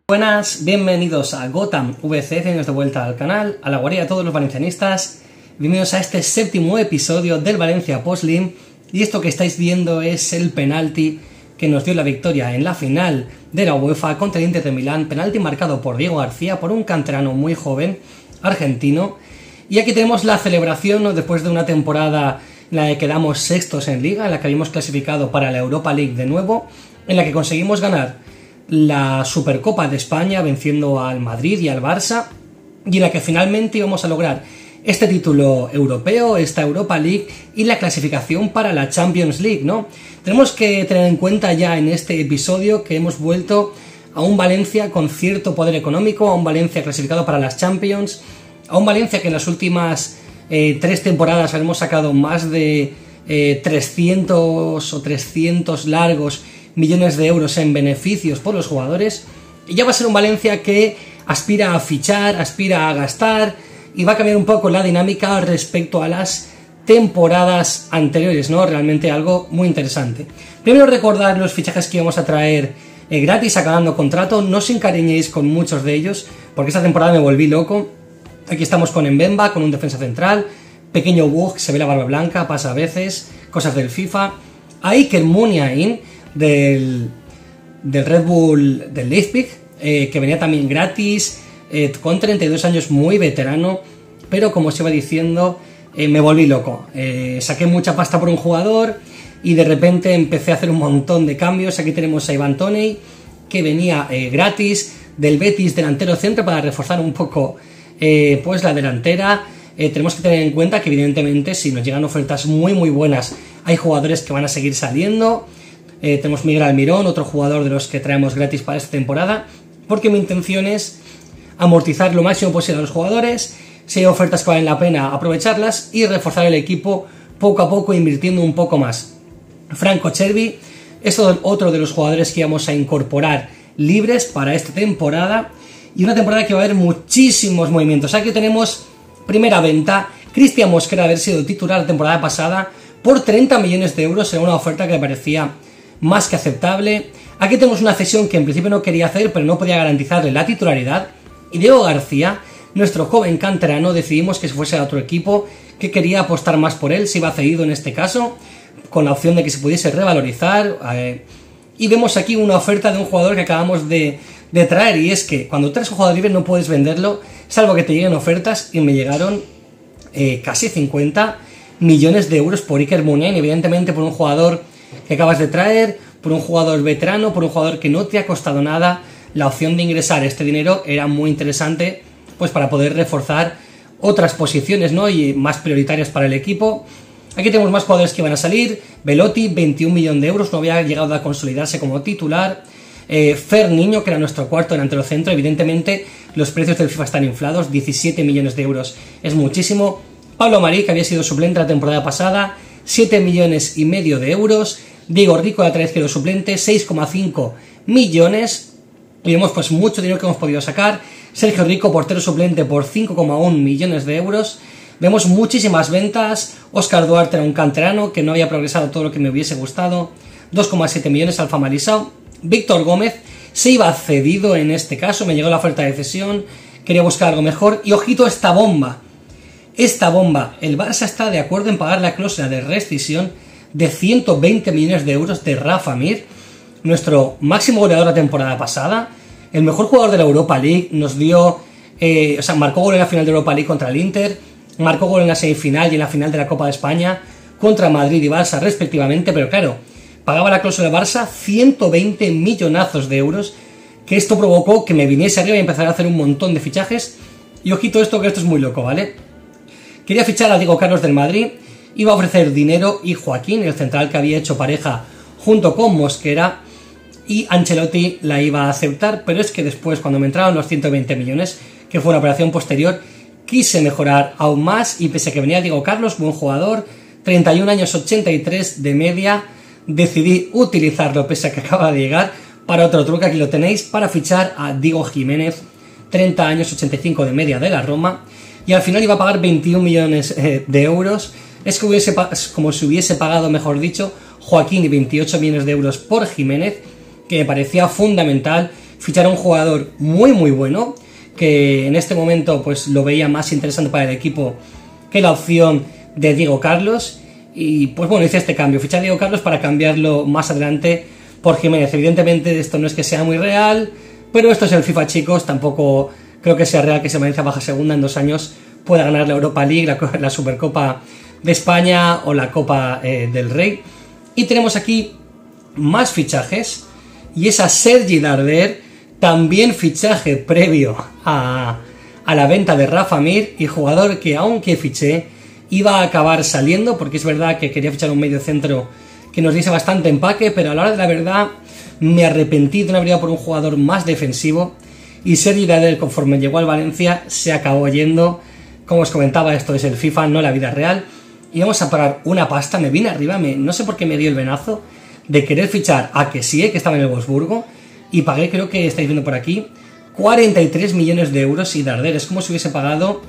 Buenas, bienvenidos a Gotham VC, bienvenidos de vuelta al canal, a la guarida de todos los valencianistas. Bienvenidos a este séptimo episodio del Valencia Postlim. Y esto que estáis viendo es el penalti que nos dio la victoria en la final de la UEFA contra el Inter de Milán. Penalti marcado por Diego García, por un canterano muy joven, argentino. Y aquí tenemos la celebración, ¿no?, después de una temporada en la que quedamos sextos en Liga, en la que habíamos clasificado para la Europa League de nuevo, en la que conseguimos ganar la Supercopa de España venciendo al Madrid y al Barça, y en la que finalmente íbamos a lograr este título europeo, esta Europa League y la clasificación para la Champions League, ¿no? Tenemos que tener en cuenta ya en este episodio que hemos vuelto a un Valencia con cierto poder económico, a un Valencia clasificado para las Champions, a un Valencia que en las últimas 3 temporadas hemos sacado más de 300 largos millones de euros en beneficios por los jugadores, y ya va a ser un Valencia que aspira a fichar, aspira a gastar, y va a cambiar un poco la dinámica respecto a las temporadas anteriores, ¿no? Realmente algo muy interesante. Primero, recordar los fichajes que íbamos a traer gratis acabando contrato. No os encariñéis con muchos de ellos, porque esta temporada me volví loco. Aquí estamos con Mbemba, con un defensa central, pequeño bug, se ve la barba blanca, pasa a veces, cosas del FIFA. A Iker Muniain, del Red Bull del Leipzig, que venía también gratis, con 32 años, muy veterano, pero como os iba diciendo, me volví loco. Saqué mucha pasta por un jugador y de repente empecé a hacer un montón de cambios. Aquí tenemos a Ivan Toney, que venía gratis del Betis, delantero centro, para reforzar un poco pues la delantera. Tenemos que tener en cuenta que evidentemente si nos llegan ofertas muy buenas, hay jugadores que van a seguir saliendo. Tenemos Miguel Almirón, otro jugador de los que traemos gratis para esta temporada, porque mi intención es amortizar lo máximo posible a los jugadores, si hay ofertas que valen la pena aprovecharlas y reforzar el equipo poco a poco, invirtiendo un poco más. Franco Cervi es otro de los jugadores que vamos a incorporar libres para esta temporada, y una temporada que va a haber muchísimos movimientos. Aquí tenemos primera venta: Cristian Mosquera, haber sido titular la temporada pasada, por 30 millones de euros, era una oferta que me parecía más que aceptable. Aquí tenemos una cesión que en principio no quería hacer, pero no podía garantizarle la titularidad, y Diego García, nuestro joven canterano, decidimos que se fuese a otro equipo que quería apostar más por él, se iba cedido en este caso, con la opción de que se pudiese revalorizar, y vemos aquí una oferta de un jugador que acabamos de traer, y es que cuando traes un jugador libre no puedes venderlo, salvo que te lleguen ofertas, y me llegaron casi 50 millones de euros por Iker Muniain, evidentemente por un jugador que acabas de traer, por un jugador veterano, por un jugador que no te ha costado nada. La opción de ingresar este dinero era muy interesante, pues para poder reforzar otras posiciones, ¿no?, y más prioritarias para el equipo. Aquí tenemos más jugadores que van a salir. Belotti, 21 millones de euros, no había llegado a consolidarse como titular. Fer Niño, que era nuestro cuarto delantero centro, evidentemente los precios del FIFA están inflados, 17 millones de euros es muchísimo. Pablo Marí, que había sido suplente la temporada pasada, 7,5 millones de euros. Diego Rico, lateral izquierdo suplente, 6,5 millones. Y vemos pues mucho dinero que hemos podido sacar. Sergio Rico, portero suplente, por 5,1 millones de euros. Vemos muchísimas ventas. Óscar Duarte era un canterano que no había progresado todo lo que me hubiese gustado, 2,7 millones. Alfa Marisao. Víctor Gómez se iba cedido en este caso, me llegó la oferta de cesión, quería buscar algo mejor. Y ojito a esta bomba. Esta bomba, el Barça está de acuerdo en pagar la cláusula de rescisión de 120 millones de euros de Rafa Mir, nuestro máximo goleador la temporada pasada, el mejor jugador de la Europa League, nos dio, marcó gol en la final de Europa League contra el Inter, marcó gol en la semifinal y en la final de la Copa de España contra Madrid y Barça respectivamente, pero claro, pagaba la cláusula de Barça 120 millonazos de euros, que esto provocó que me viniese arriba y empezara a hacer un montón de fichajes. Y ojito esto, que esto es muy loco, ¿vale? Quería fichar a Diego Carlos del Madrid, iba a ofrecer dinero, y Joaquín, el central que había hecho pareja junto con Mosquera, y Ancelotti la iba a aceptar, pero es que después, cuando me entraron los 120 millones, que fue una operación posterior, quise mejorar aún más, y pese a que venía Diego Carlos, buen jugador, 31 años, 83 de media, decidí utilizarlo, pese a que acaba de llegar, para otro truque. Aquí lo tenéis, para fichar a Diego Jiménez, 30 años, 85 de media de la Roma, y al final iba a pagar 21 millones de euros. Es como si hubiese pagado, mejor dicho, Joaquín, y 28 millones de euros por Jiménez, que me parecía fundamental fichar a un jugador muy bueno, que en este momento pues lo veía más interesante para el equipo que la opción de Diego Carlos. Y pues bueno, hice este cambio, fichar a Diego Carlos para cambiarlo más adelante por Jiménez. Evidentemente esto no es que sea muy real, pero esto es el FIFA, chicos. Tampoco creo que sea real que se Valencia baja segunda en 2 años pueda ganar la Europa League, la Supercopa de España o la Copa del Rey. Y tenemos aquí más fichajes, y es a Sergi Darder, también fichaje previo a la venta de Rafa Mir, y jugador que aunque fiché iba a acabar saliendo, porque es verdad que quería fichar un medio centro que nos diese bastante empaque, pero a la hora de la verdad me arrepentí de no haber ido por un jugador más defensivo, y Sergi Darder, conforme llegó al Valencia, se acabó yendo. Como os comentaba, esto es el FIFA, no la vida real. Y vamos a pagar una pasta, me vine arriba, no sé por qué me dio el venazo de querer fichar a Kessie, que estaba en el Wolfsburgo, y pagué, creo que estáis viendo por aquí, 43 millones de euros, y Darder es como si hubiese pagado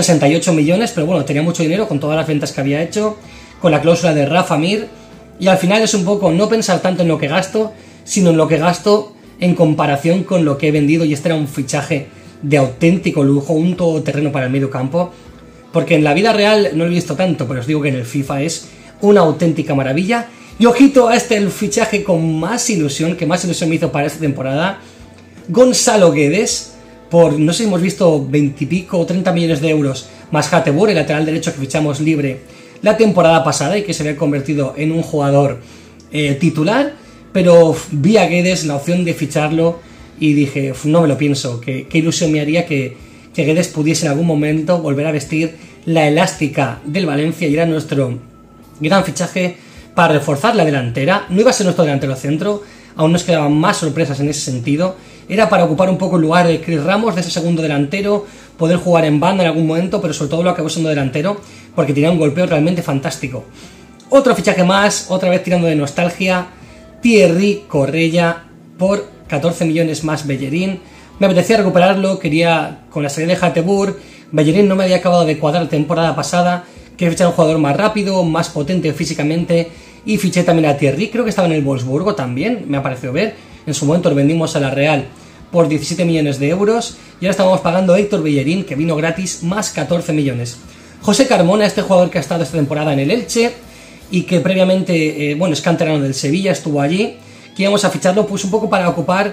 68 millones, pero bueno, tenía mucho dinero con todas las ventas que había hecho, con la cláusula de Rafa Mir, y al final es un poco no pensar tanto en lo que gasto, sino en lo que gasto en comparación con lo que he vendido, y este era un fichaje de auténtico lujo, un todoterreno para el medio campo, porque en la vida real no lo he visto tanto, pero os digo que en el FIFA es una auténtica maravilla. Y ojito a el fichaje con más ilusión, que más ilusión me hizo para esta temporada, Gonzalo Guedes, por, no sé si hemos visto 20 y pico o 30 millones de euros, más Hateboer, el lateral derecho que fichamos libre la temporada pasada y que se había convertido en un jugador titular, pero vi a Guedes la opción de ficharlo y dije, no me lo pienso, qué ilusión me haría que Guedes pudiese en algún momento volver a vestir la elástica del Valencia, y era nuestro gran fichaje para reforzar la delantera. No iba a ser nuestro delantero centro, aún nos quedaban más sorpresas en ese sentido. Era para ocupar un poco el lugar de Chris Ramos, de ese segundo delantero, poder jugar en banda en algún momento, pero sobre todo lo acabó siendo delantero, porque tenía un golpeo realmente fantástico. Otro fichaje más, otra vez tirando de nostalgia, Thierry Correia por 14 millones más Bellerín. Me apetecía recuperarlo, quería, con la salida de Hateboer, Bellerín no me había acabado de cuadrar la temporada pasada, quería fichar un jugador más rápido, más potente físicamente, y fiché también a Thierry, creo que estaba en el Wolfsburgo también, me ha parecido ver, en su momento lo vendimos a la Real por 17 millones de euros, y ahora estamos pagando a Héctor Bellerín, que vino gratis, más 14 millones. José Carmona, este jugador que ha estado esta temporada en el Elche, y que previamente, bueno, es canterano del Sevilla, estuvo allí, que íbamos a ficharlo pues un poco para ocupar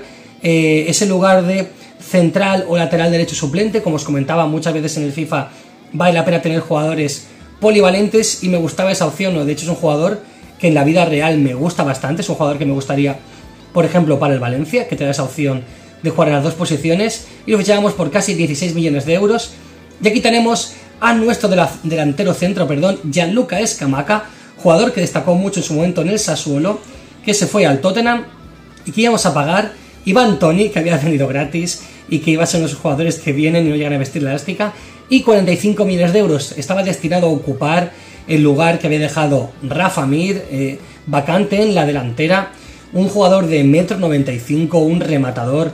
ese lugar de central o lateral derecho suplente. Como os comentaba, muchas veces en el FIFA vale la pena tener jugadores polivalentes, y me gustaba esa opción, ¿no? De hecho es un jugador que en la vida real me gusta bastante, es un jugador que me gustaría, por ejemplo, para el Valencia, que te da esa opción de jugar en las dos posiciones, y lo fichábamos por casi 16 millones de euros. Y aquí tenemos a nuestro delantero centro, Gianluca Escamaca, jugador que destacó mucho en su momento en el Sassuolo, que se fue al Tottenham, y que íbamos a pagar Iván Toney, que había venido gratis y que iba a ser uno de esos jugadores que vienen y no llegan a vestir la elástica, y 45 millones de euros. Estaba destinado a ocupar el lugar que había dejado Rafa Mir, vacante en la delantera, un jugador de 1,95 m, un rematador,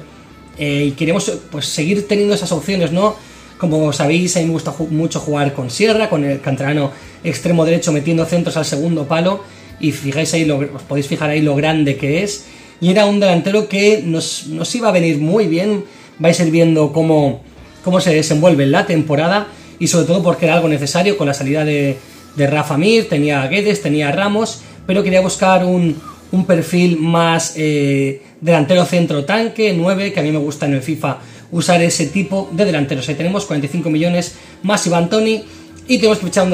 y queremos pues seguir teniendo esas opciones, ¿no? Como sabéis, a mí me gusta mucho jugar con Sierra, con el canterano extremo derecho metiendo centros al segundo palo, y fijáis ahí os podéis fijar ahí lo grande que es, y era un delantero que nos iba a venir muy bien. Vais a ir viendo cómo se desenvuelve en la temporada, y sobre todo porque era algo necesario con la salida de Rafa Mir. Tenía a Guedes, tenía a Ramos, pero quería buscar un perfil más delantero centro tanque, 9, que a mí me gusta en el FIFA usar ese tipo de delanteros. Ahí tenemos 45 millones más Iván Toney, y tenemos que fichar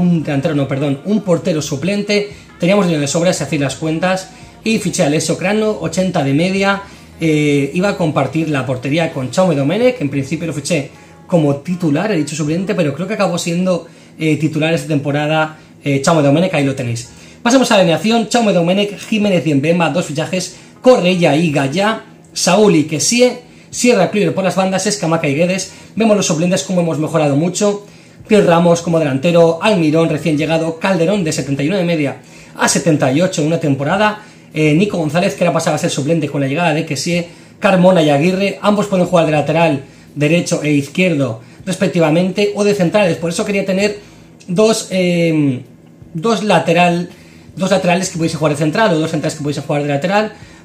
un portero suplente. Teníamos dinero de sobra, si hacéis las cuentas, y fiché a Alessio Crano, 80 de media. Iba a compartir la portería con Jaume Domènech. En principio lo fiché como titular, he dicho suplente, pero creo que acabó siendo titular esta temporada Jaume Domènech. Ahí lo tenéis. Pasamos a la alineación: Jaume Domènech, Jiménez y Mbemba, dos fichajes, Correia y Gaya, Saúl y Kessie, Sierra Kluivert por las bandas, Escamaca y Guedes. Vemos los suplentes como hemos mejorado mucho: Chris Ramos como delantero, Almirón recién llegado, Calderón de 71 de media a 78 en una temporada, Nico González, que ahora pasaba a ser suplente con la llegada de Kessie, Carmona y Aguirre. Ambos pueden jugar de lateral derecho e izquierdo respectivamente, o de centrales. Por eso quería tener dos laterales que pudiesen jugar de central, o dos centrales que pudiesen jugar de lateral,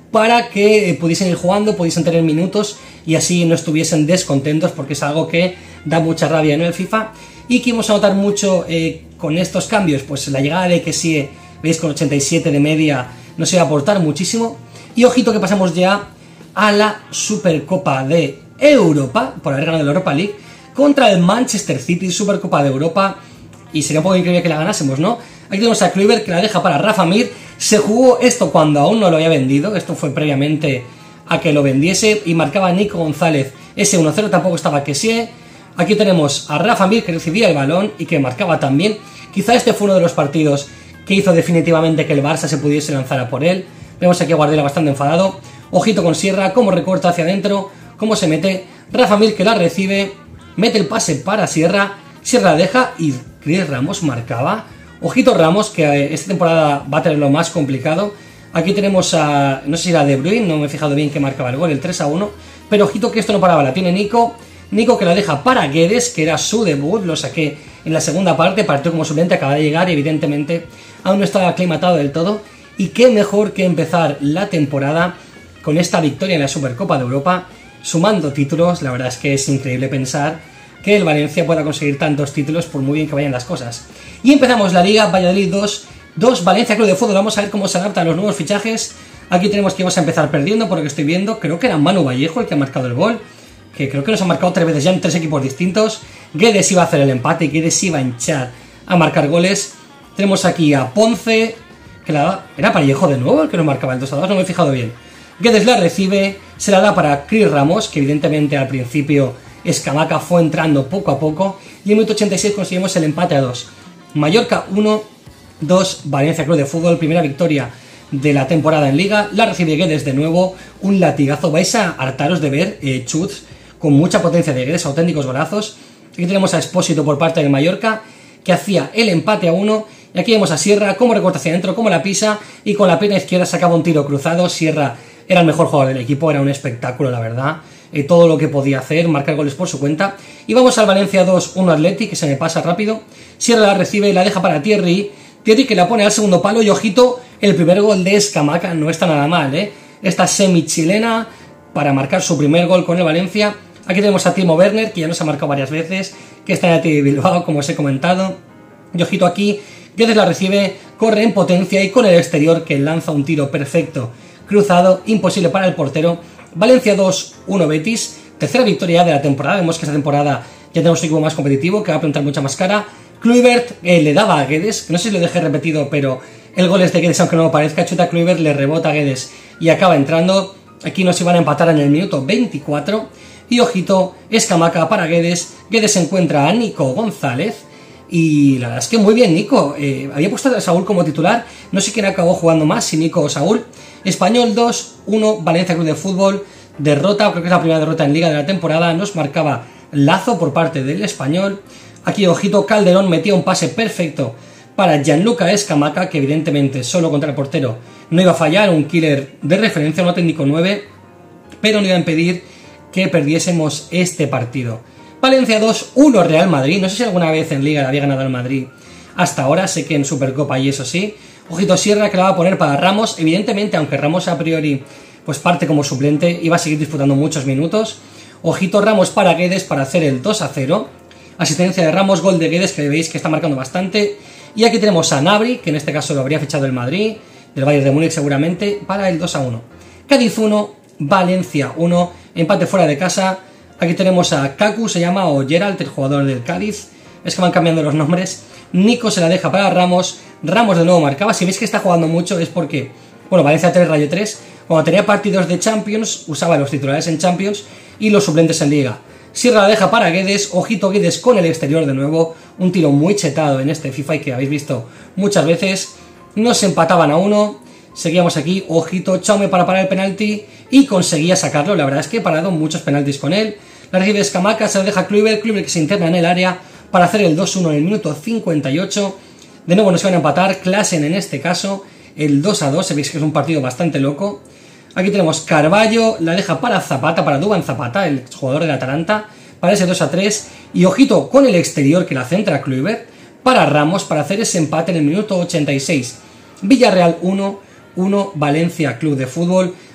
para que pudiesen ir jugando, pudiesen tener minutos y así no estuviesen descontentos, porque es algo que da mucha rabia en el FIFA. Y que vamos a notar mucho con estos cambios, pues la llegada de Kessie, veis, con 87 de media nos iba a aportar muchísimo. Y ojito que pasamos ya a la Supercopa de Europa, por haber ganado la Europa League, contra el Manchester City, Supercopa de Europa, y sería un poco increíble que la ganásemos, ¿no? Aquí tenemos a Kluivert, que la deja para Rafa Mir. Se jugó esto cuando aún no lo había vendido, esto fue previamente a que lo vendiese, y marcaba Nico González ese 1-0, tampoco estaba Kessie. Aquí tenemos a Rafa Mir, que recibía el balón y que marcaba también. Quizá este fue uno de los partidos que hizo definitivamente que el Barça se pudiese lanzar a por él. Vemos aquí a Guardiola bastante enfadado. Ojito con Sierra, cómo recorta hacia adentro, cómo se mete. Rafa Mir, que la recibe, mete el pase para Sierra, Sierra la deja y Chris Ramos marcaba. Ojito Ramos, que esta temporada va a tener lo más complicado. Aquí tenemos a, no sé si era De Bruyne, no me he fijado bien que marcaba el gol, el 3-1. Pero ojito que esto no paraba, la tiene Nico. Nico, que la deja para Guedes, que era su debut, lo saqué en la segunda parte, partió como suplente, acaba de llegar y evidentemente aún no estaba aclimatado del todo. Y qué mejor que empezar la temporada con esta victoria en la Supercopa de Europa, sumando títulos. La verdad es que es increíble pensar que el Valencia pueda conseguir tantos títulos por muy bien que vayan las cosas. Y empezamos la Liga, Valladolid 2, Valencia Club de Fútbol. Vamos a ver cómo se adaptan los nuevos fichajes. Aquí tenemos que vamos a empezar perdiendo, por lo que estoy viendo. Creo que era Manu Vallejo el que ha marcado el gol, que creo que nos ha marcado 3 veces ya en 3 equipos distintos. Guedes iba a hacer el empate, Guedes iba a hinchar a marcar goles. Tenemos aquí a Ponce, que era Vallejo de nuevo el que nos marcaba el 2-2, no me he fijado bien. Guedes la recibe, se la da para Chris Ramos, que evidentemente al principio Escamaca fue entrando poco a poco, y en el minuto 86 conseguimos el empate a 2. Mallorca 1-2, Valencia Club de Fútbol, primera victoria de la temporada en Liga. La recibe Guedes de nuevo, un latigazo. Vais a hartaros de ver chuts con mucha potencia de Guedes, auténticos golazos. Aquí tenemos a Expósito por parte del Mallorca, que hacía el empate a 1. Y aquí vemos a Sierra, cómo recorta hacia adentro, cómo la pisa, y con la pierna izquierda sacaba un tiro cruzado. Sierra era el mejor jugador del equipo, era un espectáculo, la verdad. Todo lo que podía hacer, marcar goles por su cuenta. Y vamos al Valencia 2-1 Athletic, que se me pasa rápido. Sierra la recibe y la deja para Thierry, que la pone al segundo palo, y ojito, el primer gol de Escamaca no está nada mal, Esta semi-chilena para marcar su primer gol con el Valencia. Aquí tenemos a Timo Werner, que ya nos ha marcado varias veces, que está en el de Bilbao, como os he comentado. Y ojito aquí, Guedes la recibe, corre en potencia y con el exterior, que lanza un tiro perfecto, cruzado, imposible para el portero. Valencia 2-1 Betis, tercera victoria de la temporada. Vemos que esta temporada ya tenemos un equipo más competitivo, que va a plantar mucha más cara. Kluivert le daba a Guedes, no sé si lo dejé repetido, pero el gol es de Guedes, aunque no lo parezca. Chuta Kluivert, le rebota a Guedes y acaba entrando. Aquí nos iban a empatar en el minuto 24. Y ojito, Escamaca para Guedes. Guedes encuentra a Nico González. Y la verdad es que muy bien Nico. Había puesto a Saúl como titular. No sé quién acabó jugando más, si Nico o Saúl. Español 2-1, Valencia Club de Fútbol. Derrota, creo que es la primera derrota en Liga de la temporada. Nos marcaba Lazo por parte del Español. Aquí, ojito, Calderón metía un pase perfecto para Gianluca Escamaca, que evidentemente solo contra el portero no iba a fallar. Un killer de referencia, un técnico 9, pero no iba a impedir que perdiésemos este partido. Valencia 2-1 Real Madrid. No sé si alguna vez en Liga había ganado el Madrid hasta ahora, sé que en Supercopa y eso sí. Ojito Sierra, que la va a poner para Ramos. Evidentemente, aunque Ramos a priori pues parte como suplente, iba a seguir disputando muchos minutos. Ojito Ramos para Guedes para hacer el 2-0. Asistencia de Ramos, gol de Guedes, que veis que está marcando bastante. Y aquí tenemos a Nabri, que en este caso lo habría fichado el Madrid, del Bayern de Múnich seguramente, para el 2-1. Cádiz 1, Valencia 1, empate fuera de casa. Aquí tenemos a Kaku, se llama, o Gerald, el jugador del Cádiz. Es que van cambiando los nombres. Nico se la deja para Ramos. Ramos de nuevo marcaba. Si veis que está jugando mucho es porque, bueno, Valencia 3, Rayo 3. Cuando tenía partidos de Champions, usaba los titulares en Champions y los suplentes en Liga. Sierra la deja para Guedes. Ojito Guedes con el exterior de nuevo. Un tiro muy chetado en este FIFA y que habéis visto muchas veces. Nos empataban a 1. Seguíamos aquí. Ojito Chaume para parar el penalti y conseguía sacarlo. La verdad es que he parado muchos penaltis con él. La recibe Escamaca, se la deja Kluivert, que se interna en el área para hacer el 2-1 en el minuto 58. De nuevo nos van a empatar, Klaassen en este caso, el 2-2, veis que es un partido bastante loco. Aquí tenemos Carballo, la deja para Zapata, para Duván Zapata, el jugador del Atalanta, para ese 2-3. Y ojito con el exterior que la centra Kluivert, para Ramos, para hacer ese empate en el minuto 86. Villarreal 1-1, Valencia Club de Fútbol.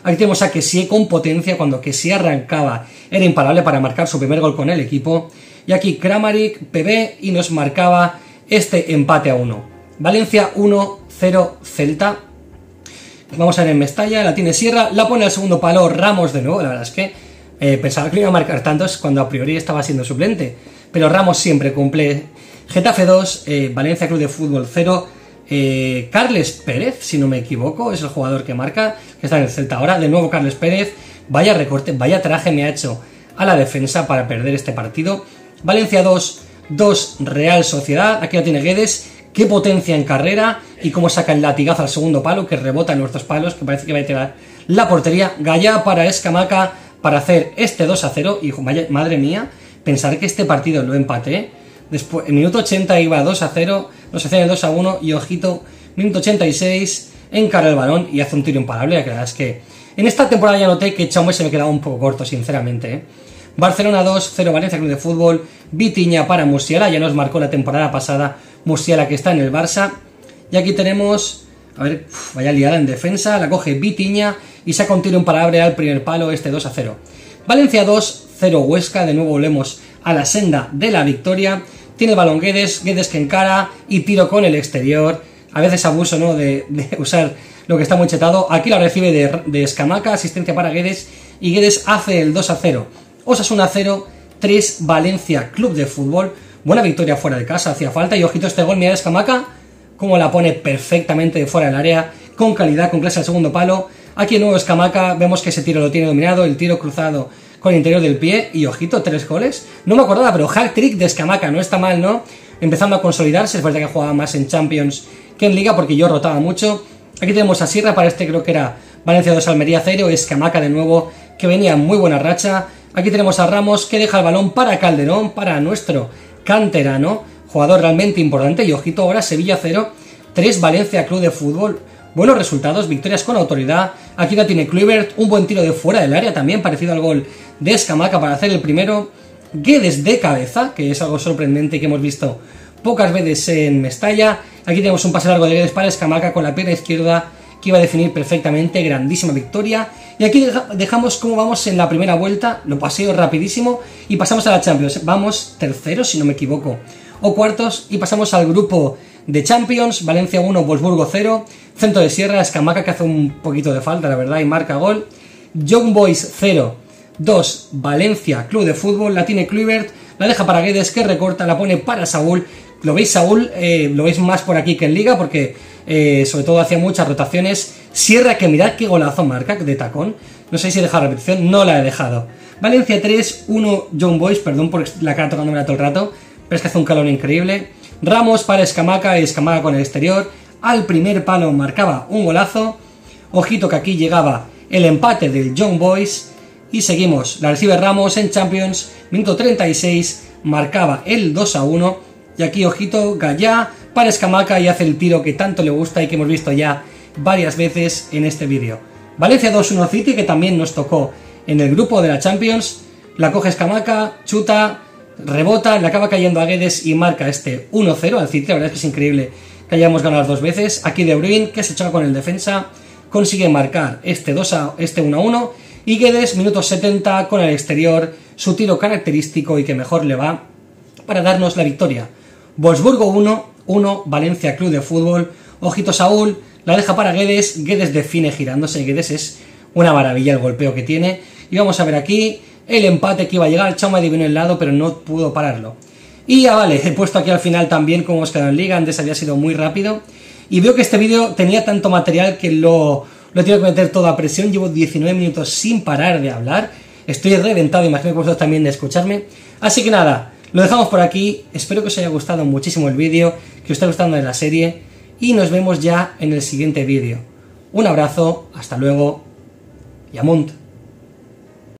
Aquí tenemos a Kessie con potencia, cuando Kessie arrancaba era imparable para marcar su primer gol con el equipo. Y aquí Kramaric, PB, y nos marcaba este empate a 1. Valencia 1-0 Celta. Vamos a ver en Mestalla, la tiene Sierra, la pone al segundo palo Ramos de nuevo. La verdad es que pensaba que iba a marcar tantos cuando a priori estaba siendo suplente, pero Ramos siempre cumple. Getafe 2, Valencia Club de Fútbol 0. Carles Pérez, si no me equivoco, es el jugador que marca, que está en el Celta ahora. De nuevo Carles Pérez, vaya recorte, vaya traje me ha hecho a la defensa para perder este partido. Valencia 2, Real Sociedad. Aquí la tiene Guedes, qué potencia en carrera y cómo saca el latigazo al segundo palo, que rebota en nuestros palos, que parece que va a tirar la portería. Gallá para Escamaca para hacer este 2-0. Y vaya, madre mía, pensar que este partido lo empaté. Después, en minuto 80 iba 2-0, nos hacían el 2-1 y ojito, minuto 86, encara el balón y hace un tiro imparable. La verdad es que en esta temporada ya noté que Chaume se me quedaba un poco corto, sinceramente. Barcelona 2, 0 Valencia Club de Fútbol. Vitinha para Musiala, ya nos marcó la temporada pasada Musiala, que está en el Barça. Y aquí tenemos, a ver, vaya liada en defensa, la coge Vitinha y saca un tiro imparable al primer palo, este 2-0. Valencia 2, 0 Huesca, de nuevo volvemos a la senda de la victoria. Tiene el balón Guedes que encara y tiro con el exterior. A veces abuso, ¿no?, de usar lo que está muy chetado. Aquí la recibe de Escamaca, asistencia para Guedes, y Guedes hace el 2-0. Osasuna 0, 3 Valencia Club de Fútbol. Buena victoria fuera de casa, hacía falta. Y ojito este gol, mira Escamaca, cómo la pone perfectamente de fuera del área, con calidad, con clase al segundo palo. Aquí de nuevo Escamaca, vemos que ese tiro lo tiene dominado, el tiro cruzado con el interior del pie, y ojito, 3 goles. No me acordaba, pero hat-trick de Escamaca, no está mal, ¿no? Empezando a consolidarse, es verdad que jugaba más en Champions que en Liga, porque yo rotaba mucho. Aquí tenemos a Sierra, para este creo que era Valencia 2, Almería 0, Escamaca de nuevo, que venía en muy buena racha. Aquí tenemos a Ramos, que deja el balón para Calderón, para nuestro canterano, jugador realmente importante. Y ojito ahora, Sevilla 0, 3 Valencia Club de Fútbol. Buenos resultados, victorias con autoridad. Aquí la tiene Kluivert, un buen tiro de fuera del área, también parecido al gol de Escamaca para hacer el primero. Guedes de cabeza, que es algo sorprendente y que hemos visto pocas veces en Mestalla. Aquí tenemos un pase largo de Guedes para Escamaca con la pierna izquierda, que iba a definir perfectamente, grandísima victoria. Y aquí dejamos cómo vamos en la primera vuelta, lo paseo rapidísimo, y pasamos a la Champions. Vamos terceros, si no me equivoco, o cuartos, y pasamos al grupo de Champions. Valencia 1, Wolfsburgo 0, Centro de Sierra, Escamaca, que hace un poquito de falta, la verdad, y marca gol. Young Boys 0, 2 Valencia Club de Fútbol, la tiene Kluivert, la deja para Guedes, que recorta, la pone para Saúl. Lo veis, Saúl, lo veis más por aquí que en Liga, porque sobre todo hacía muchas rotaciones. Sierra, que mirad qué golazo marca de tacón. No sé si he dejado repetición, no la he dejado. Valencia 3, 1 Young Boys, perdón por la cara tocándome todo el rato, pero es que hace un calor increíble. Ramos para Escamaca, y Escamaca con el exterior, al primer palo marcaba un golazo. Ojito que aquí llegaba el empate del Young Boys, y seguimos, la recibe Ramos en Champions, minuto 36, marcaba el 2-1, y aquí ojito, Gallá para Escamaca, y hace el tiro que tanto le gusta y que hemos visto ya varias veces en este vídeo. Valencia 2-1 City, que también nos tocó en el grupo de la Champions, la coge Escamaca, chuta, rebota, le acaba cayendo a Guedes y marca este 1-0 al City. La verdad es que es increíble que hayamos ganado las dos veces. Aquí De Bruyne, que se choca con el defensa, consigue marcar este 1-1, y Guedes, minuto 70, con el exterior, su tiro característico y que mejor le va para darnos la victoria. Wolfsburgo 1, Valencia Club de Fútbol. Ojito Saúl, la deja para Guedes, Guedes define girándose, Guedes es una maravilla el golpeo que tiene. Y vamos a ver aquí el empate que iba a llegar, Chaume adivinó el lado, pero no pudo pararlo. Y ya vale, he puesto aquí al final también cómo hemos quedado en Liga, antes había sido muy rápido. Y veo que este vídeo tenía tanto material que lo he tenido que meter todo a presión, llevo 19 minutos sin parar de hablar. Estoy reventado, imagino que vosotros también de escucharme. Así que nada, lo dejamos por aquí, espero que os haya gustado muchísimo el vídeo, que os esté gustando de la serie, y nos vemos ya en el siguiente vídeo. Un abrazo, hasta luego, y amunt.